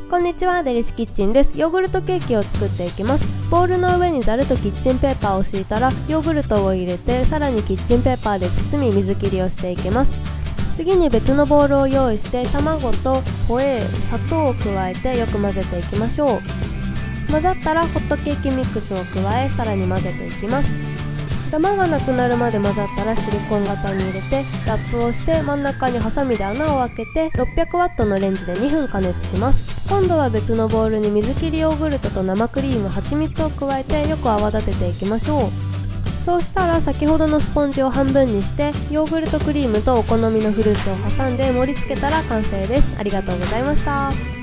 こんにちは、デリスキッチンです。ヨーグルトケーキを作っていきます。ボウルの上にザルとキッチンペーパーを敷いたらヨーグルトを入れて、さらにキッチンペーパーで包み水切りをしていきます。次に別のボウルを用意して卵とホエー、砂糖を加えてよく混ぜていきましょう。混ざったらホットケーキミックスを加え、さらに混ぜていきます。ダマがなくなるまで混ざったらシリコン型に入れてラップをして真ん中にハサミで穴を開けて 600W のレンジで2分加熱します。今度は別のボウルに水切りヨーグルトと生クリーム、蜂蜜を加えてよく泡立てていきましょう。そうしたら先ほどのスポンジを半分にしてヨーグルトクリームとお好みのフルーツを挟んで盛り付けたら完成です。ありがとうございました。